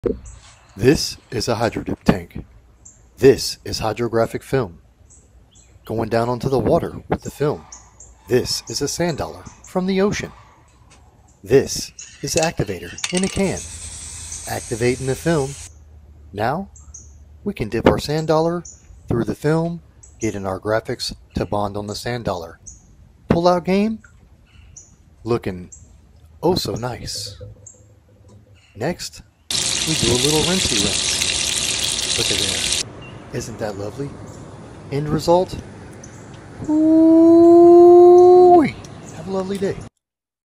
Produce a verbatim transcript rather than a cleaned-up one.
This is a hydrodip tank. This is hydrographic film. Going down onto the water with the film. This is a Sandollar from the ocean. This is the activator in a can. Activating the film. Now, we can dip our Sandollar through the film, getting our graphics to bond on the Sandollar. Pull out game. Looking oh so nice. Next, we do a little rinsey rinse. Look at that. Isn't that lovely? End result? Ooh, have a lovely day.